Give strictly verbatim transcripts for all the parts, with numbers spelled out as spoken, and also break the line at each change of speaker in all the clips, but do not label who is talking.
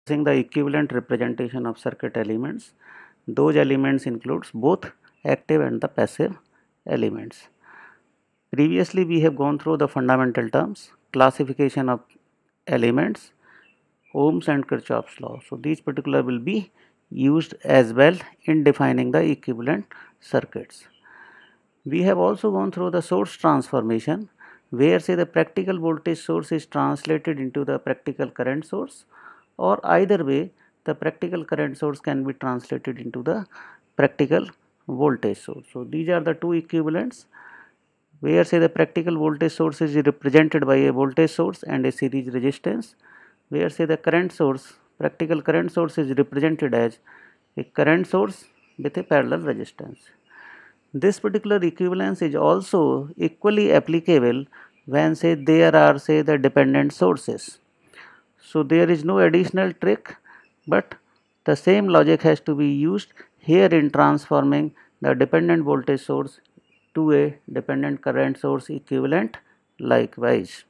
The equivalent representation of circuit elements. Those elements includes both active and the passive elements. Previously we have gone through the fundamental terms, classification of elements, Ohm's and Kirchhoff's law. So these particular will be used as well in defining the equivalent circuits. We have also gone through the source transformation, where say the practical voltage source is translated into the practical current source, or either way the practical current source can be translated into the practical voltage source. So these are the two equivalents, where say the practical voltage source is represented by a voltage source and a series resistance, where say the current source, practical current source is represented as a current source with a parallel resistance. This particular equivalence is also equally applicable when say there are say the dependent sources. So there is no additional trick, but the same logic has to be used here in transforming the dependent voltage source to a dependent current source equivalent likewise.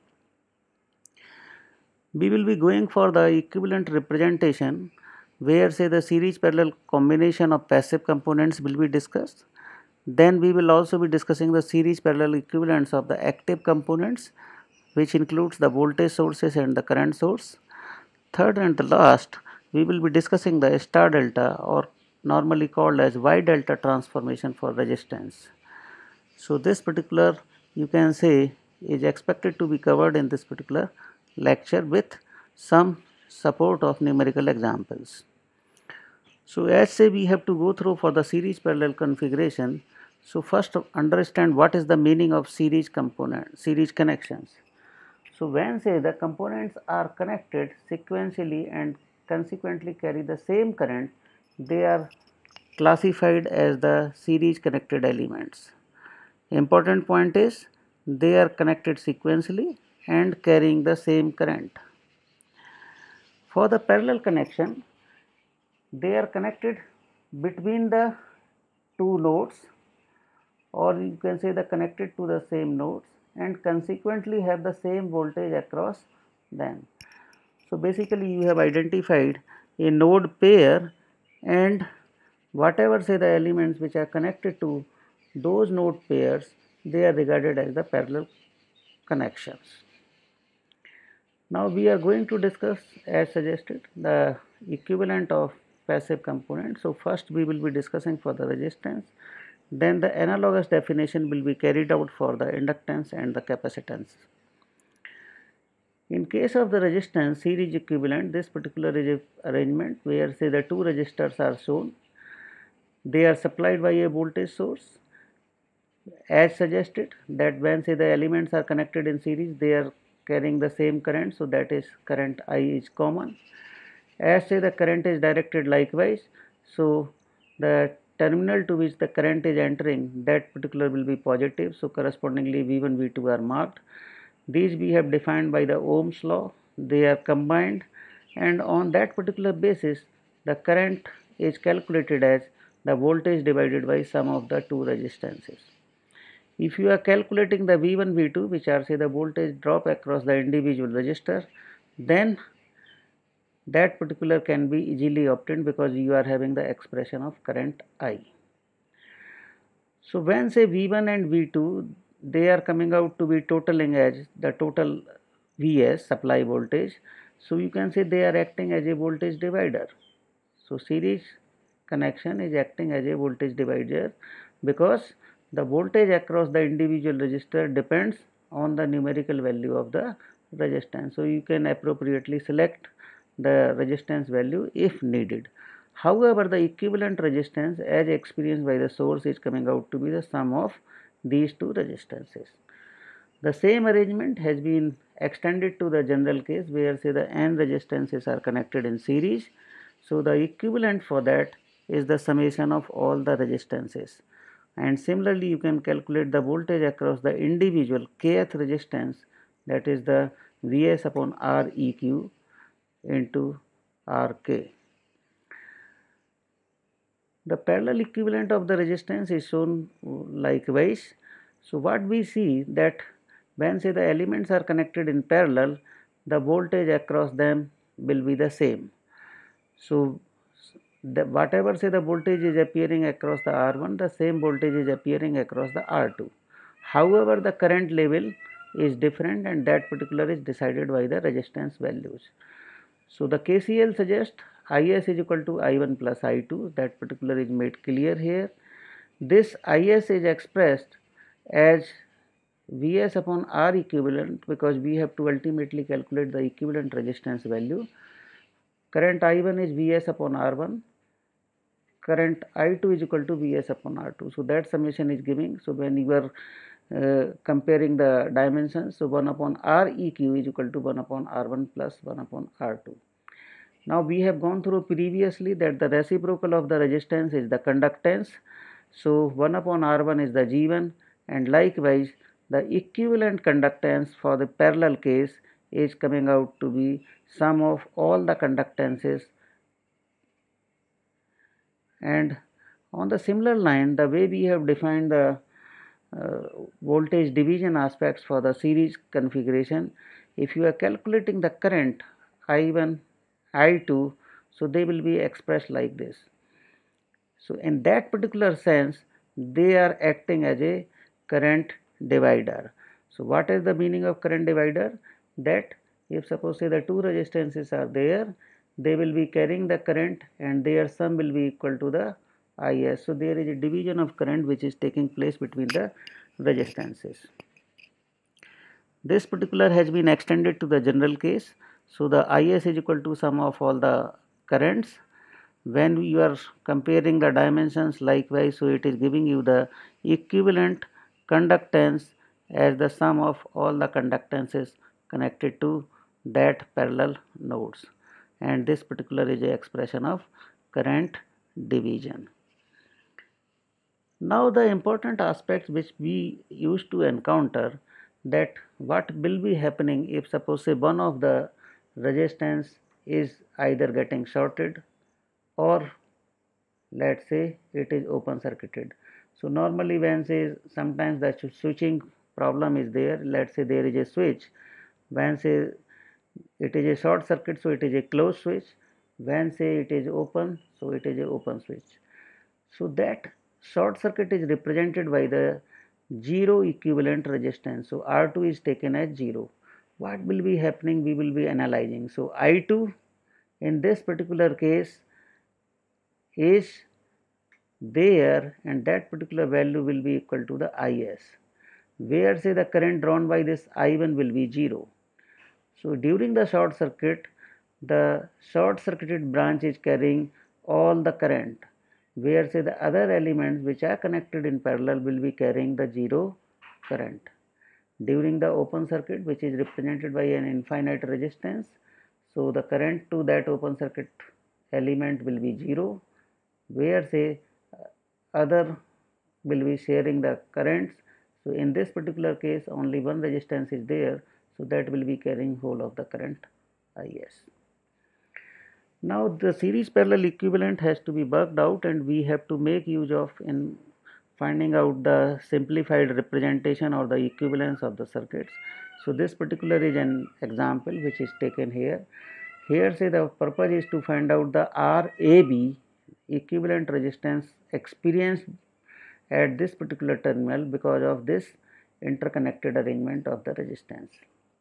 We will be going for the equivalent representation, where say the series parallel combination of passive components will be discussed. Then we will also be discussing the series parallel equivalents of the active components, which includes the voltage sources and the current source. Third and the last, we will be discussing the star delta, or normally called as Y delta transformation for resistance. So this particular, you can say, is expected to be covered in this particular lecture with some support of numerical examples. So as say we have to go through for the series parallel configuration. So first understand what is the meaning of series component, series connections. So when say the components are connected sequentially and consequently carry the same current, they are classified as the series connected elements. Important point is they are connected sequentially and carrying the same current. For the parallel connection, they are connected between the two nodes, or you can say the connected to the same nodes, and consequently have the same voltage across them. So basically you have identified a node pair, and whatever say the elements which are connected to those node pairs, they are regarded as the parallel connections. Now we are going to discuss, as suggested, the equivalent of passive components. So first we will be discussing for the resistance, then the analogous definition will be carried out for the inductance and the capacitance. In case of the resistance series equivalent, this particular is arrangement where say the two resistors are shown. They are supplied by a voltage source, as suggested that when say the elements are connected in series, they are carrying the same current, so that is current I is common. As say the current is directed likewise, so the terminal to which the current is entering, that particular will be positive, so correspondingly V one V two are marked. These we have defined by the Ohm's law. They are combined, and on that particular basis the current is calculated as the voltage divided by sum of the two resistances. If you are calculating the V one V two, which are say the voltage drop across the individual resistor, then that particular can be easily obtained because you are having the expression of current I. So when say V one and V two, they are coming out to be totaling as the total Vs, supply voltage. So you can say they are acting as a voltage divider. So series connection is acting as a voltage divider because the voltage across the individual resistor depends on the numerical value of the resistance. So you can appropriately select the resistance value if needed. However, the equivalent resistance as experienced by the source is coming out to be the sum of these two resistances. The same arrangement has been extended to the general case where say the n resistances are connected in series. So the equivalent for that is the summation of all the resistances. And similarly you can calculate the voltage across the individual kth resistance, that is the Vs upon Req into Rk. The parallel equivalent of the resistance is shown likewise. So what we see that when say the elements are connected in parallel, the voltage across them will be the same. So the whatever say the voltage is appearing across the R one, the same voltage is appearing across the R two. However, the current level is different, and that particular is decided by the resistance values. So the K C L suggests I S is equal to I one plus I two, that particular is made clear here. This I S is expressed as V S upon R equivalent, because we have to ultimately calculate the equivalent resistance value. Current I one is V S upon R one, current I two is equal to V S upon R two. So that summation is giving. So when you are uh, comparing the dimensions, so one upon R E Q is equal to one upon R one plus one upon R two. Now we have gone through previously that the reciprocal of the resistance is the conductance. So one upon R one is the G one, and likewise the equivalent conductance for the parallel case is coming out to be sum of all the conductances. And on the similar line, the way we have defined the uh, voltage division aspects for the series configuration, if you are calculating the current I one, I two, so they will be expressed like this. So in that particular sense, they are acting as a current divider. So what is the meaning of current divider? That if suppose say the two resistances are there, they will be carrying the current and their sum will be equal to the I S. So there is a division of current which is taking place between the resistances. This particular has been extended to the general case. So the I S is equal to sum of all the currents. When you are comparing the dimensions likewise, so it is giving you the equivalent conductance as the sum of all the conductances connected to that parallel nodes, and this particular is a expression of current division. Now the important aspects which we used to encounter, that what will be happening if suppose say one of the resistance is either getting shorted or let us say it is open circuited. So normally when say sometimes the switching problem is there, let us say there is a switch, when say it is a short circuit, so it is a closed switch, when say it is open, so it is a open switch. So that short circuit is represented by the zero equivalent resistance. So R two is taken as zero. What will be happening? We will be analyzing. So I two in this particular case is there, and that particular value will be equal to the I S, where say the current drawn by this I one will be zero. So during the short circuit, the short circuited branch is carrying all the current, where say the other elements which are connected in parallel will be carrying the zero current. During the open circuit, which is represented by an infinite resistance, so the current to that open circuit element will be zero, where say other will be sharing the currents. So in this particular case only one resistance is there, so that will be carrying whole of the current I S. Now the series parallel equivalent has to be worked out, and we have to make use of in finding out the simplified representation or the equivalence of the circuits. So this particular is an example which is taken here. Here say the purpose is to find out the R A B equivalent resistance experienced at this particular terminal because of this interconnected arrangement of the resistance.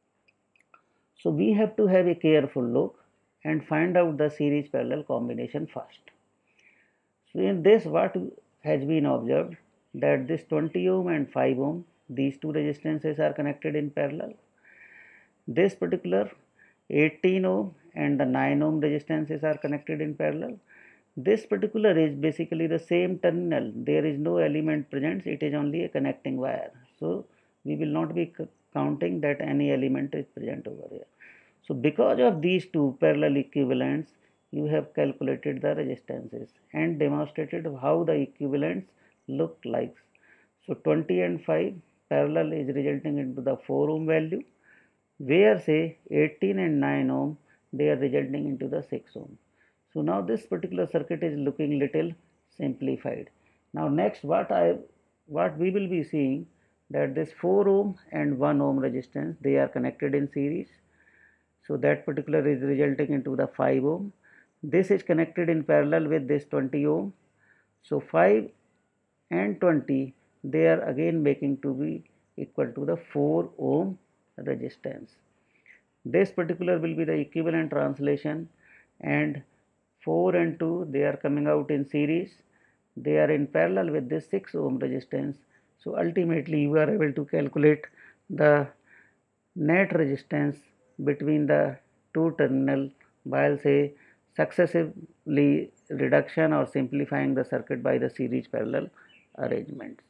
So we have to have a careful look and find out the series parallel combination first. So in this what has been observed, that this twenty ohm and five ohm, these two resistances are connected in parallel. This particular eighteen ohm and the nine ohm resistances are connected in parallel. This particular is basically the same terminal, there is no element present, it is only a connecting wire. So we will not be counting that any element is present over here. So because of these two parallel equivalents, you have calculated the resistances and demonstrated how the equivalents look like. So twenty and five parallel is resulting into the four ohm value, where say eighteen and nine ohm they are resulting into the six ohm. So now this particular circuit is looking little simplified. Now next what I what we will be seeing, that this four ohm and one ohm resistance they are connected in series. So that particular is resulting into the five ohm. This is connected in parallel with this twenty ohm. So five and twenty, they are again making to be equal to the four ohm resistance. This particular will be the equivalent translation, and four and two, they are coming out in series. They are in parallel with this six ohm resistance. So ultimately you are able to calculate the net resistance between the two terminal by say successively reduction or simplifying the circuit by the series parallel arrangements.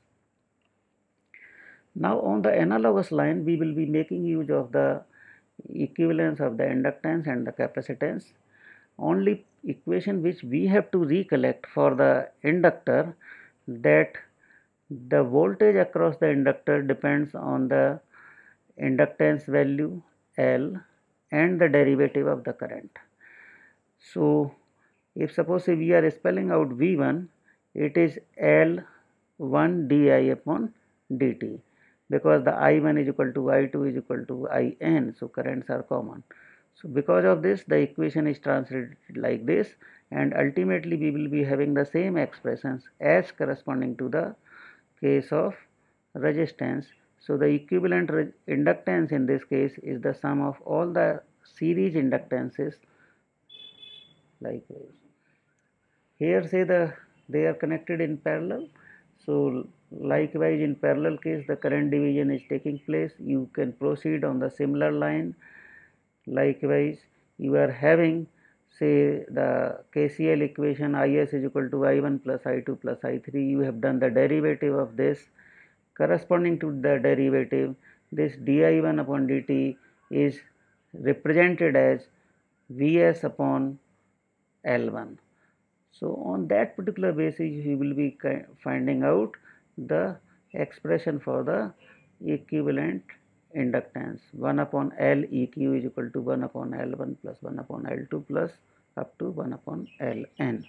Now on the analogous line we will be making use of the equivalence of the inductance and the capacitance. Only equation which we have to recollect for the inductor, that the voltage across the inductor depends on the inductance value L and the derivative of the current. So if suppose we are spelling out V one, it is L one di upon dt, because the I one is equal to I two is equal to I n, so currents are common. So because of this the equation is translated like this, and ultimately we will be having the same expressions as corresponding to the case of resistance. So the equivalent inductance in this case is the sum of all the series inductances likewise. Here say the they are connected in parallel. So likewise in parallel case the current division is taking place. You can proceed on the similar line. Likewise you are having say the K C L equation I S is equal to I one plus I two plus I three. You have done the derivative of this. Corresponding to the derivative, this di one upon dt is represented as Vs upon L one. So on that particular basis we will be finding out the expression for the equivalent inductance. one upon L E Q is equal to one upon L one plus one upon L two plus up to one upon L n.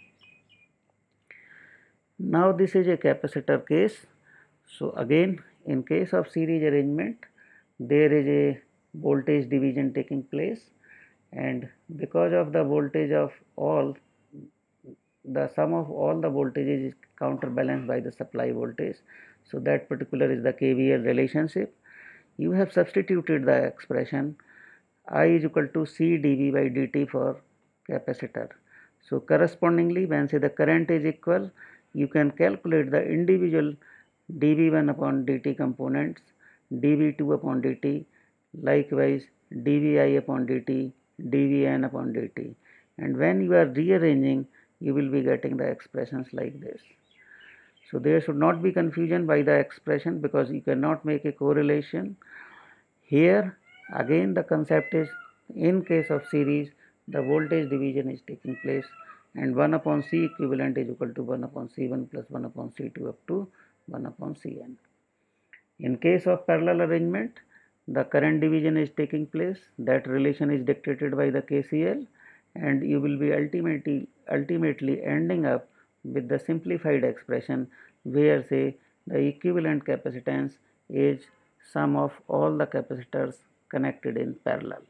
Now this is a capacitor case. So again in case of series arrangement there is a voltage division taking place, and because of the voltage of all, the sum of all the voltages is counterbalanced by the supply voltage. So that particular is the K V L relationship. You have substituted the expression I is equal to C dV by dt for capacitor. So correspondingly when say the current is equal, you can calculate the individual d V one upon dt components, d V two upon dt, likewise d V I upon dt, d V n upon dt, and when you are rearranging you will be getting the expressions like this. So there should not be confusion by the expression, because you cannot make a correlation. Here again the concept is, in case of series the voltage division is taking place, and one upon C equivalent is equal to one upon C one plus one upon C two up to one upon C n. In case of parallel arrangement the current division is taking place, that relation is dictated by the K C L, and you will be ultimately ultimately ending up with the simplified expression where say the equivalent capacitance is sum of all the capacitors connected in parallel.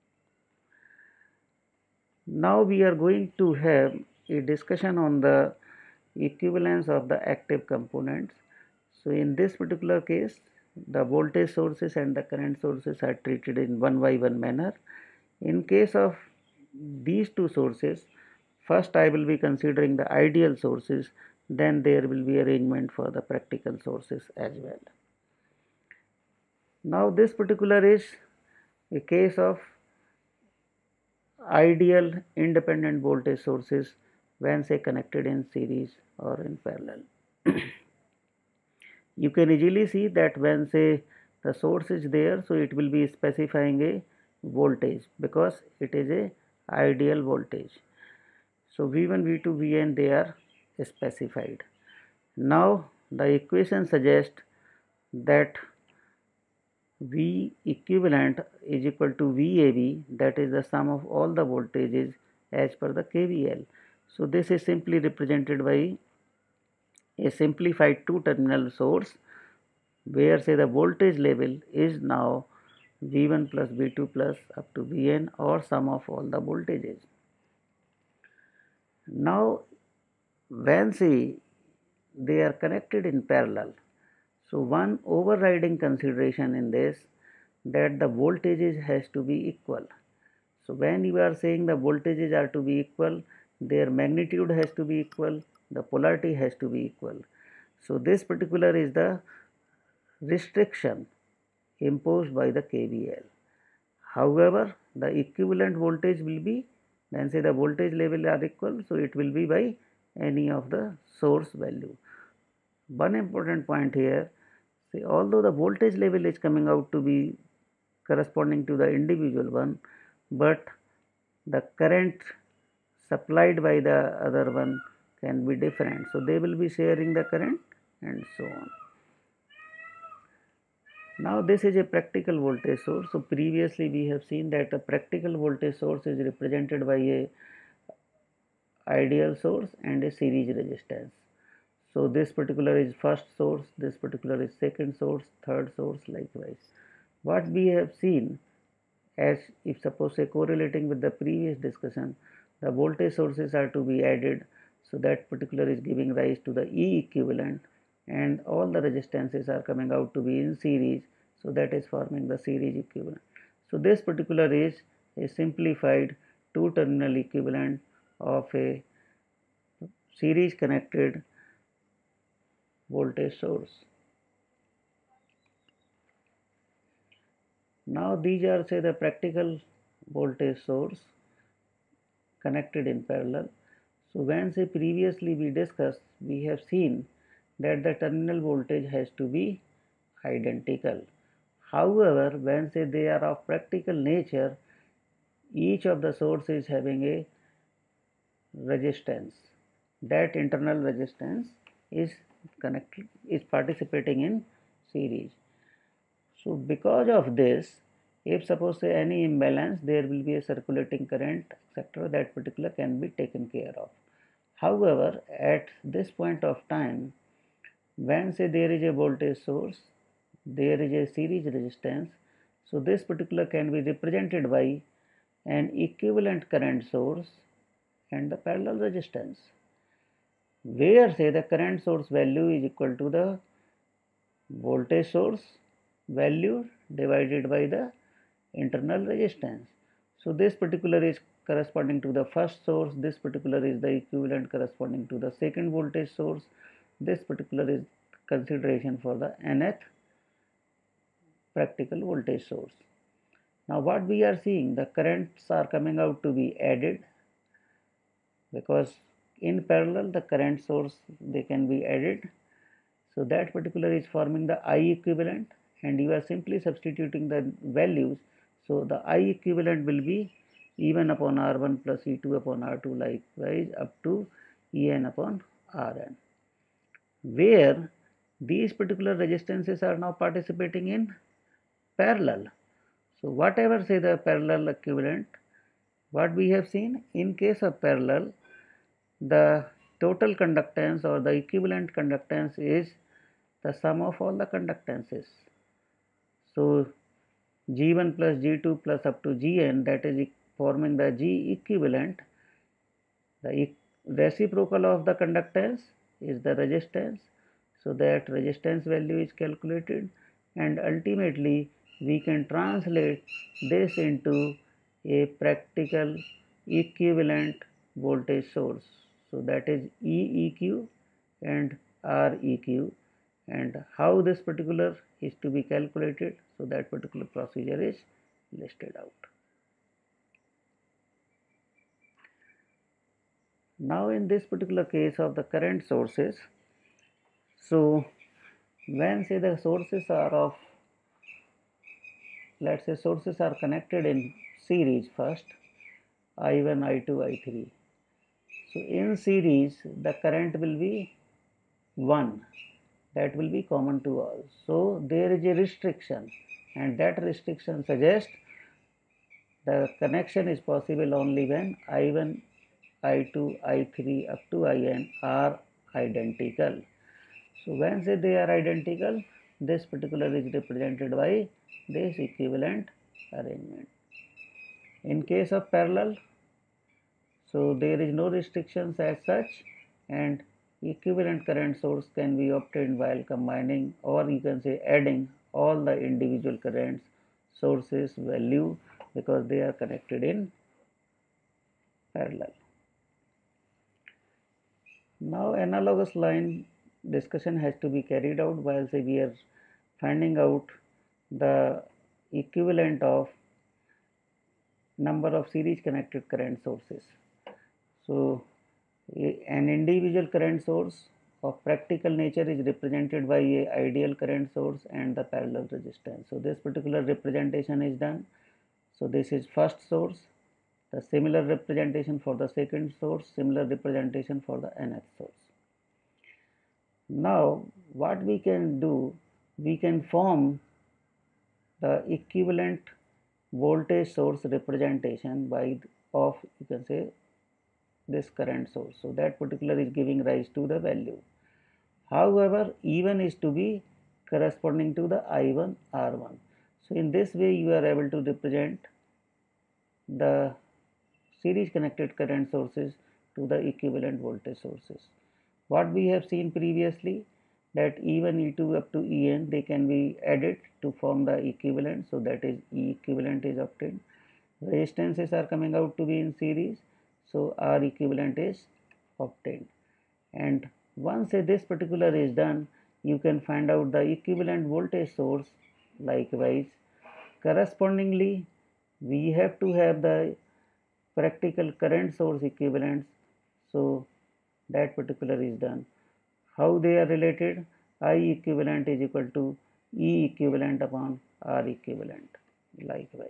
Now we are going to have a discussion on the equivalence of the active components. So in this particular case the voltage sources and the current sources are treated in one by one manner. In case of these two sources, first I will be considering the ideal sources, then there will be arrangement for the practical sources as well. Now this particular is a case of ideal independent voltage sources when say connected in series or in parallel. You can easily see that when say the source is there, so it will be specifying a voltage because it is a ideal voltage. So V one, V two, V n they are specified. Now the equation suggests that V equivalent is equal to V A B, that is the sum of all the voltages as per the K V L. So this is simply represented by a simplified two terminal source where say the voltage level is now V one plus V two plus up to V n, or sum of all the voltages. Now when see they are connected in parallel, so one overriding consideration in this, that the voltages has to be equal. So when you are saying the voltages are to be equal, their magnitude has to be equal, the polarity has to be equal. So this particular is the restriction imposed by the K V L. However, the equivalent voltage will be, when say the voltage level are equal, so it will be by any of the source value. One important point here, say although the voltage level is coming out to be corresponding to the individual one, but the current supplied by the other one can be different. So they will be sharing the current and so on. Now this is a practical voltage source. So previously we have seen that a practical voltage source is represented by a ideal source and a series resistance. So this particular is first source, this particular is second source, third source, likewise. What we have seen, as if suppose say correlating with the previous discussion, the voltage sources are to be added, so that particular is giving rise to the E equivalent, and all the resistances are coming out to be in series, so that is forming the series equivalent. So this particular is a simplified two terminal equivalent of a series connected voltage source. Now these are say the practical voltage source connected in parallel. So when say previously we discussed, we have seen that the terminal voltage has to be identical. However, when say they are of practical nature, each of the source is having a resistance. That internal resistance is connected, is participating in series. So because of this, if suppose say any imbalance, there will be a circulating current, etc., that particular can be taken care of. However, at this point of time, when say there is a voltage source, there is a series resistance, so this particular can be represented by an equivalent current source and the parallel resistance, where say the current source value is equal to the voltage source value divided by the internal resistance. So this particular is corresponding to the first source, this particular is the equivalent corresponding to the second voltage source, this particular is consideration for the nth practical voltage source. Now what we are seeing, the currents are coming out to be added, because in parallel the current source they can be added. So that particular is forming the I equivalent, and you are simply substituting the values. So the I equivalent will be E one upon R one plus E two upon R two, likewise up to E n upon R n, where these particular resistances are now participating in parallel. So whatever say the parallel equivalent, what we have seen, in case of parallel, the total conductance or the equivalent conductance is the sum of all the conductances. So G one plus G two plus up to Gn, that is forming the G equivalent. The reciprocal of the conductance is the resistance, so that resistance value is calculated, and ultimately we can translate this into a practical equivalent voltage source. So that is E eq and R eq, and how this particular is to be calculated, so that particular procedure is listed out. Now in this particular case of the current sources, so when say the sources are of, let's say sources are connected in series first, I one, I two, I three. So in series the current will be one, that will be common to all. So there is a restriction, and that restriction suggests the connection is possible only when I one, I two, I three up to I n are identical. So when say they are identical, this particular is represented by this equivalent arrangement. In case of parallel, So there is no restrictions as such, and equivalent current source can be obtained while combining, or you can say adding, all the individual current sources value, because they are connected in parallel. Now analogous line discussion has to be carried out while say we are finding out the equivalent of number of series connected current sources. So an individual current source of practical nature is represented by a ideal current source and the parallel resistance. So this particular representation is done. So this is first source, the similar representation for the second source, similar representation for the nth source. Now what we can do, we can form the equivalent voltage source representation by of, you can say, this current source. So that particular is giving rise to the value. However, E one is to be corresponding to the I one R one. So in this way you are able to represent the series connected current sources to the equivalent voltage sources. What we have seen previously, that E one, E two up to E n, they can be added to form the equivalent. So that is E equivalent is obtained. Resistances are coming out to be in series. So R equivalent is obtained. And once this particular is done, you can find out the equivalent voltage source. Likewise, correspondingly, we have to have the practical current source equivalents. So that particular is done. How they are related? I equivalent is equal to E equivalent upon R equivalent. Likewise.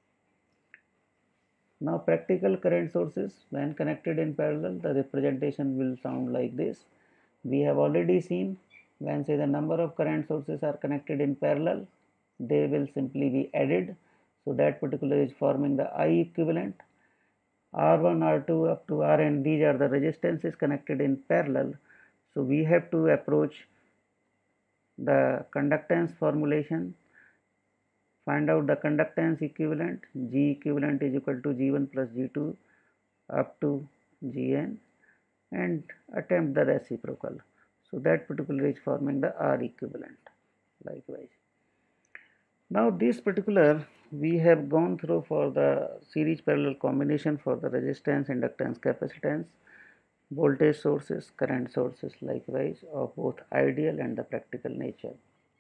Now practical current sources, when connected in parallel, the representation will sound like this. We have already seen, when say the number of current sources are connected in parallel, they will simply be added. So that particular is forming the I equivalent. R one, R two up to R n, these are the resistances connected in parallel. So we have to approach the conductance formulation, find out the conductance equivalent. G equivalent is equal to G one plus G two up to G n, and attempt the reciprocal. So that particular is forming the R equivalent. Likewise. Now this particular we have gone through for the series parallel combination for the resistance, inductance, capacitance, voltage sources, current sources, likewise of both ideal and the practical nature.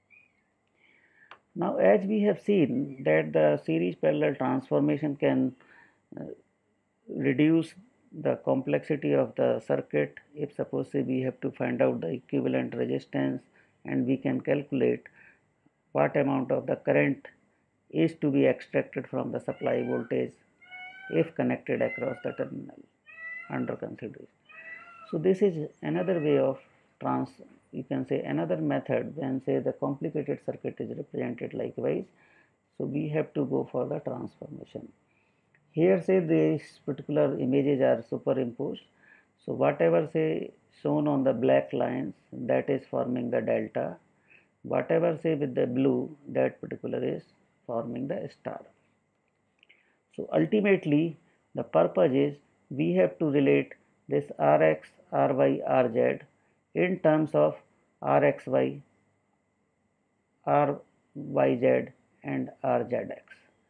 Now as we have seen that the series parallel transformation can uh, reduce the complexity of the circuit. If suppose say we have to find out the equivalent resistance, and we can calculate what amount of the current is to be extracted from the supply voltage if connected across the terminal under consideration. So this is another way of trans, you can say another method when say the complicated circuit is represented likewise. So we have to go for the transformation. Here say these particular images are superimposed. So whatever say shown on the black lines, that is forming the delta. Whatever say with the blue, that particular is forming the star. So ultimately the purpose is we have to relate this Rx, Ry, Rz in terms of Rxy, Ryz and Rzx,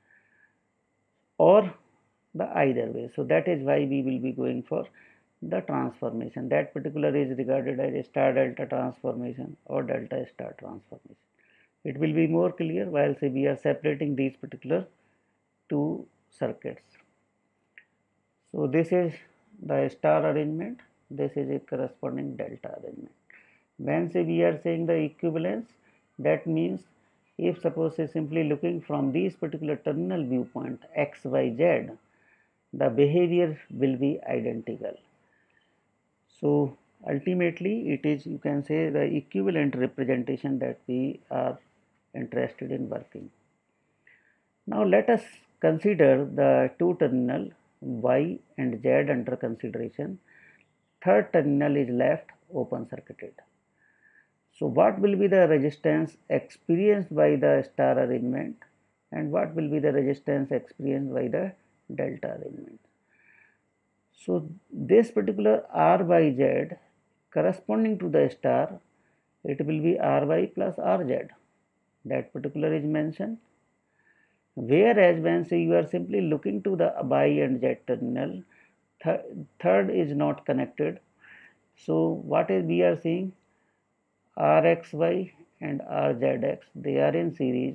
or the either way. So that is why we will be going for the transformation. That particular is regarded as a star delta transformation or delta star transformation. It will be more clear while say we are separating these particular two circuits. So this is the star arrangement, this is a corresponding delta arrangement. When say we are saying the equivalence, that means if suppose say simply looking from these particular terminal viewpoint x, y, z, the behavior will be identical. So ultimately it is, you can say, the equivalent representation that we are interested in working. Now let us consider the two terminal Y and Z under consideration. Third terminal is left open circuited. So what will be the resistance experienced by the star arrangement, and what will be the resistance experienced by the delta arrangement? So this particular R by Z corresponding to the star, it will be R Y plus R Z. That particular is mentioned. Whereas when say you are simply looking to the Y and Z terminal, th third is not connected. So what is we are seeing? R X Y and R Z X, they are in series.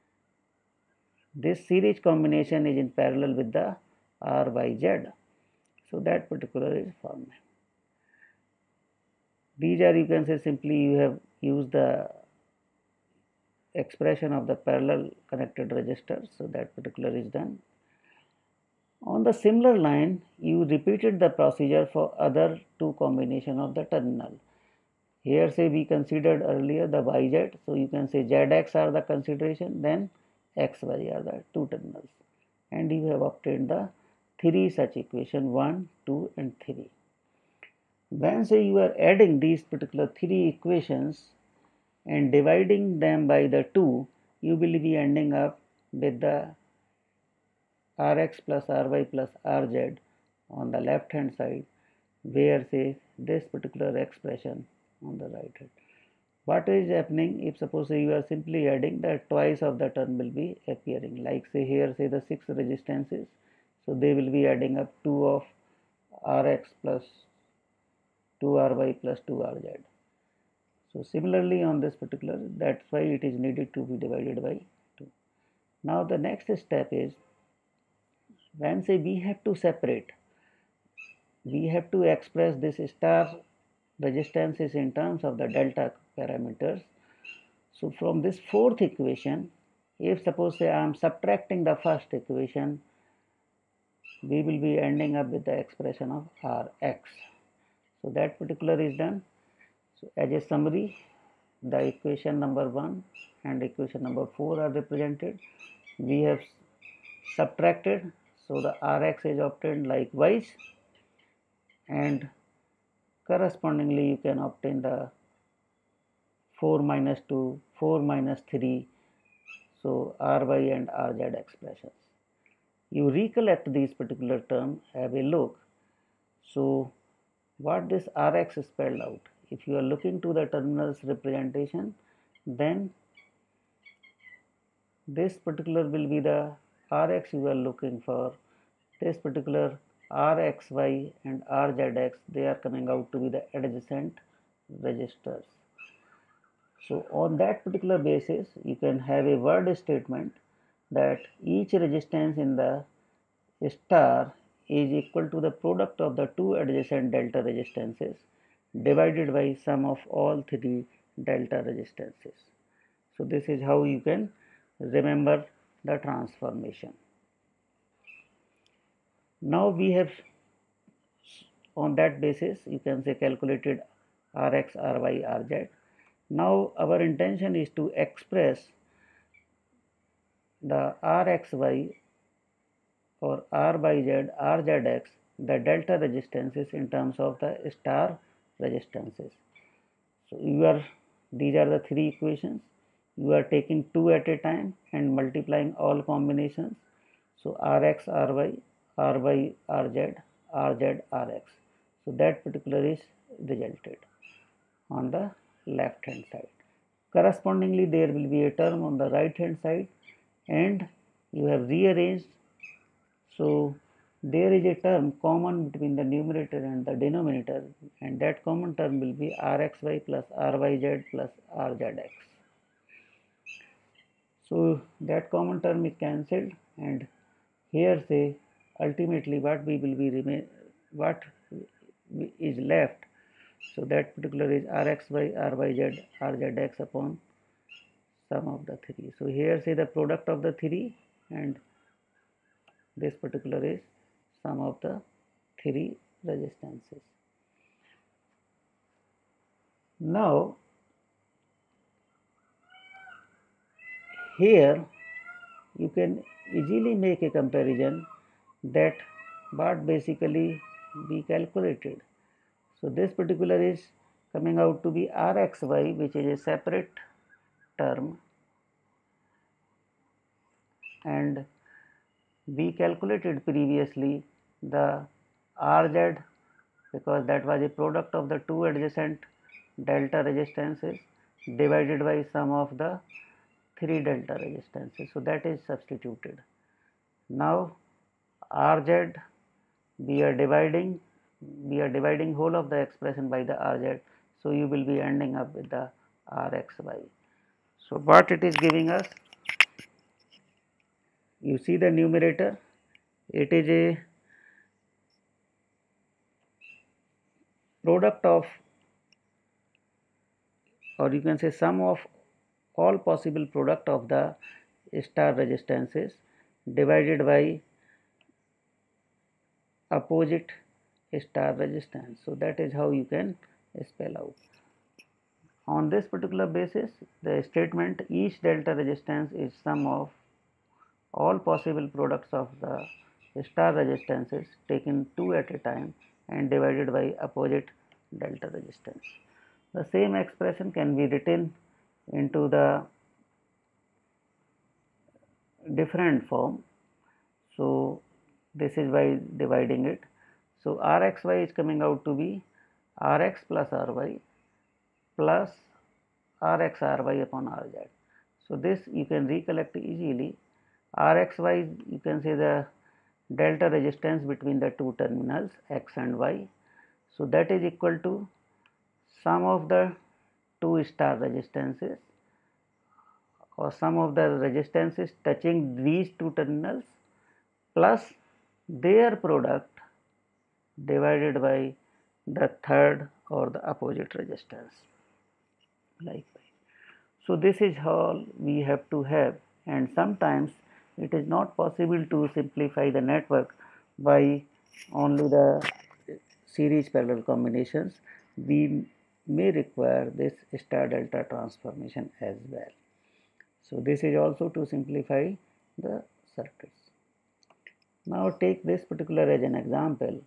This series combination is in parallel with the R Y Z. So that particular is formed. These are, you can say, simply you have used the expression of the parallel connected resistors. So that particular is done. On the similar line, you repeated the procedure for other two combination of the terminal. Here say we considered earlier the Y Z, so you can say Z X are the consideration, then X Y are the two terminals, and you have obtained the three such equation one, two and three. When say you are adding these particular three equations and dividing them by the two, you will be ending up with the Rx plus Ry plus Rz on the left hand side, where say this particular expression on the right hand. What is happening if suppose say you are simply adding, that twice of the term will be appearing, like say here say the six resistances, so they will be adding up two of Rx plus two Ry plus two Rz. So similarly on this particular, that's why it is needed to be divided by two. Now the next step is, when say we have to separate, we have to express this star resistances in terms of the delta parameters. So from this fourth equation, if suppose say I am subtracting the first equation, we will be ending up with the expression of Rx. So that particular is done. So as a summary, the equation number one and equation number four are represented. We have subtracted, so the Rx is obtained likewise, and correspondingly you can obtain the four minus two, four minus three, so Ry and Rz expressions. You recollect these particular terms, have a look. So what this Rx is spelled out, if you are looking to the terminals representation, then this particular will be the Rx you are looking for. This particular Rxy and Rzx, they are coming out to be the adjacent resistors. So on that particular basis, you can have a word statement that each resistance in the star is equal to the product of the two adjacent delta resistances divided by sum of all three delta resistances. So this is how you can remember the transformation. Now we have, on that basis, you can say calculated Rx, Ry, Rz. Now our intention is to express the Rxy or Ryz, Rzx, the delta resistances in terms of the star resistances. So you are, these are the three equations. You are taking two at a time and multiplying all combinations. So Rx, Ry, Ry, Rz, Rz, Rx. So that particular is resulted on the left hand side. Correspondingly, there will be a term on the right hand side, and you have rearranged. So there is a term common between the numerator and the denominator, and that common term will be Rxy plus Ryz plus Rzx. So that common term is cancelled, and here say ultimately what we will be remain, what is left, so that particular is Rxy, Ryz, Rzx upon sum of the three. So here say the product of the three, and this particular is sum of the three resistances. Now here you can easily make a comparison that what basically we calculated. So this particular is coming out to be Rxy, which is a separate term, and we calculated previously the R Z, because that was a product of the two adjacent delta resistances divided by sum of the three delta resistances. So that is substituted. Now R Z, we are dividing we are dividing whole of the expression by the R Z, so you will be ending up with the R X Y. So what it is giving us, you see the numerator, it is a product of, or you can say sum of all possible product of the star resistances divided by opposite star resistance. So that is how you can spell out. On this particular basis, the statement each delta resistance is sum of all possible products of the star resistances taken two at a time and divided by opposite delta resistance. The same expression can be written into the different form. So this is by dividing it. So R X Y is coming out to be R X plus R Y plus R X R Y upon R Z. So this you can recollect easily. R X Y, you can say the delta resistance between the two terminals X and Y. So that is equal to sum of the two star resistances, or sum of the resistances touching these two terminals plus their product divided by the third or the opposite resistance. Likewise. So this is how we have to have, and sometimes it is not possible to simplify the network by only the series parallel combinations. We may require this star delta transformation as well. So this is also to simplify the circuits. Now take this particular as an example.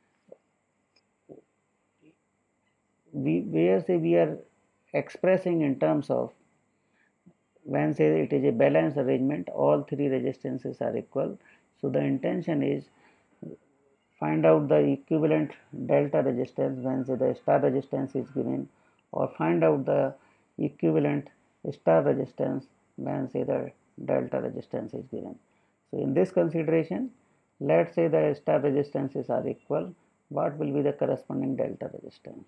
We where say we are expressing in terms of, when say it is a balanced arrangement, all three resistances are equal. So the intention is find out the equivalent delta resistance when say the star resistance is given, or find out the equivalent star resistance when say the delta resistance is given. So in this consideration, let's say the star resistances are equal. What will be the corresponding delta resistance?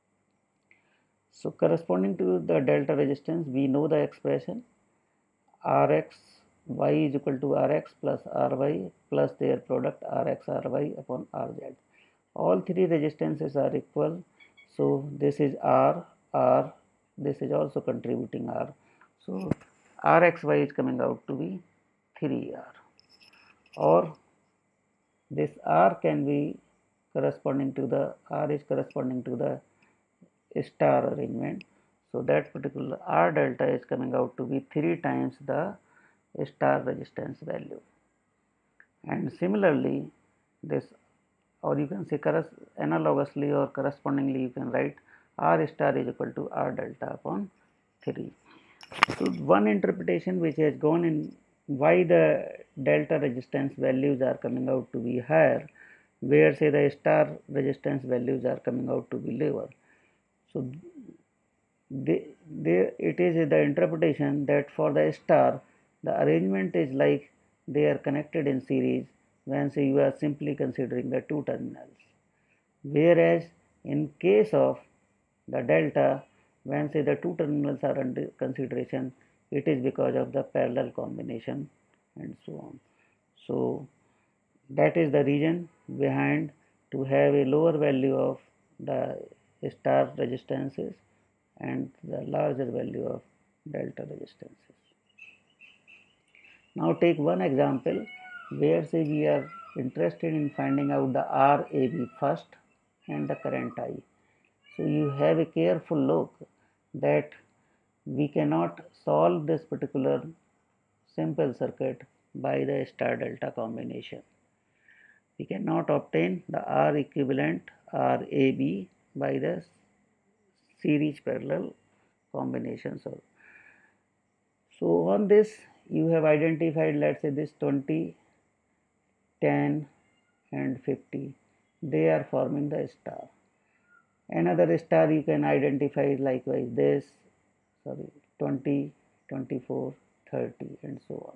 So corresponding to the delta resistance, we know the expression R X Y is equal to R X plus R Y plus their product R X R Y upon R Z. All three resistances are equal. So this is R, R, this is also contributing R. So R X Y is coming out to be three R. Or this R can be corresponding to the, R is corresponding to the star arrangement. So that particular R delta is coming out to be three times the star resistance value. And similarly, this, or you can say analogously or correspondingly, you can write R star is equal to R delta upon three. So one interpretation which has gone in why the delta resistance values are coming out to be higher, where say the star resistance values are coming out to be lower. So they, they, it is the interpretation that for the star, the arrangement is like they are connected in series when say you are simply considering the two terminals. Whereas in case of the delta, when say the two terminals are under consideration, it is because of the parallel combination and so on. So that is the reason behind to have a lower value of the star resistances and the larger value of delta resistances. Now take one example where say we are interested in finding out the R A B first and the current I. So you have a careful look that we cannot solve this particular simple circuit by the star delta combination. We cannot obtain the R equivalent R A B by the series parallel combination. So, so on this you have identified, let's say this twenty, ten and fifty. they are forming the star. Another star you can identify likewise this, sorry, twenty, twenty-four, thirty and so on.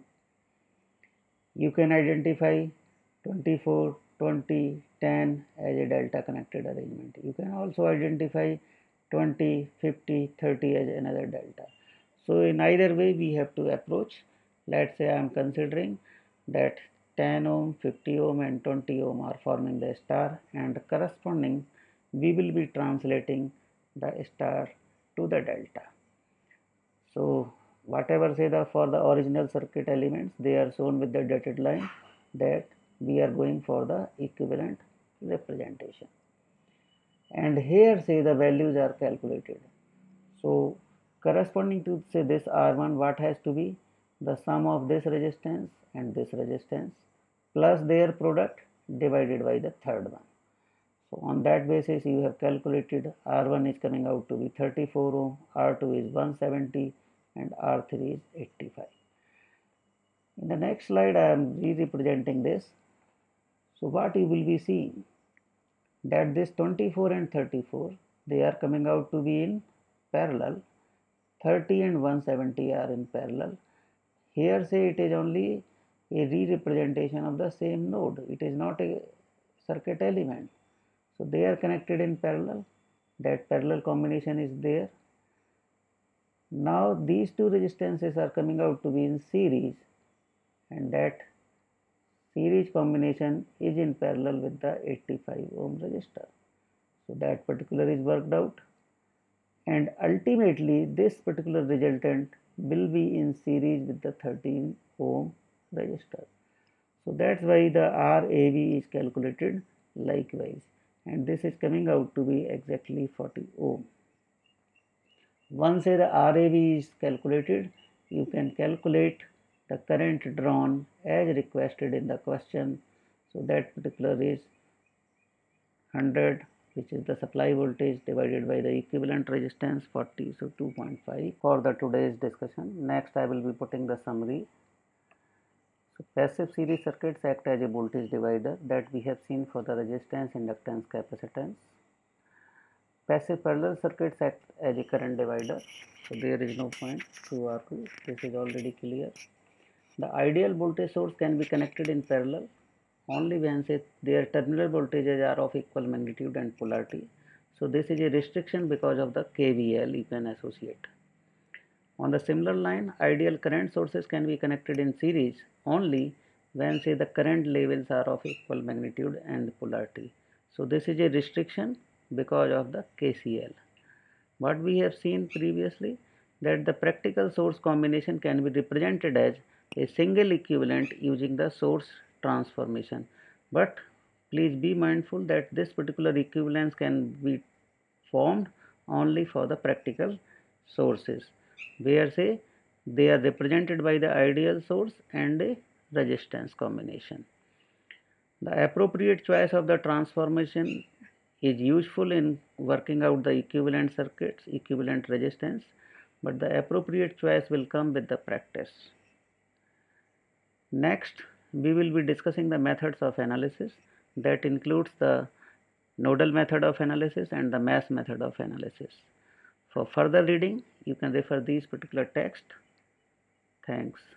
You can identify twenty-four, twenty, ten as a delta connected arrangement. You can also identify twenty, fifty, thirty as another delta. So in either way we have to approach. Let's say I am considering that ten ohm, fifty ohm and twenty ohm are forming the star, and corresponding we will be translating the star to the delta. So whatever say the for the original circuit elements, they are shown with the dotted line, that we are going for the equivalent representation. And here say the values are calculated. So corresponding to say this R one, what has to be the sum of this resistance and this resistance plus their product divided by the third one. So on that basis you have calculated R one is coming out to be thirty-four ohm, R two is one hundred seventy and R three is eighty-five. In the next slide I am re-representing this. So what you will be seeing that this twenty-four and thirty-four, they are coming out to be in parallel. thirty and one hundred seventy are in parallel. Here say it is only a re-representation of the same node. It is not a circuit element. So they are connected in parallel. That parallel combination is there. Now these two resistances are coming out to be in series, and that series combination is in parallel with the eighty-five ohm resistor. So that particular is worked out, and ultimately this particular resultant will be in series with the thirteen ohm resistor. So that's why the R A V is calculated likewise, and this is coming out to be exactly forty ohm. Once say the R A V is calculated, you can calculate the current drawn as requested in the question. So that particular is one hundred, which is the supply voltage, divided by the equivalent resistance forty, so two point five for the today's discussion. Next I will be putting the summary. So passive series circuits act as a voltage divider that we have seen for the resistance, inductance, capacitance. Passive parallel circuits act as a current divider, so there is no point to argue, this is already clear. The ideal voltage source can be connected in parallel only when say their terminal voltages are of equal magnitude and polarity. So this is a restriction because of the K V L you can associate. On the similar line, ideal current sources can be connected in series only when say the current levels are of equal magnitude and polarity. So this is a restriction because of the K C L. What we have seen previously, that the practical source combination can be represented as a single equivalent using the source transformation, but please be mindful that this particular equivalence can be formed only for the practical sources, where say they are represented by the ideal source and a resistance combination. The appropriate choice of the transformation is useful in working out the equivalent circuits, equivalent resistance, but the appropriate choice will come with the practice. Next, we will be discussing the methods of analysis, that includes the nodal method of analysis and the mass method of analysis. For further reading, you can refer these particular text. Thanks.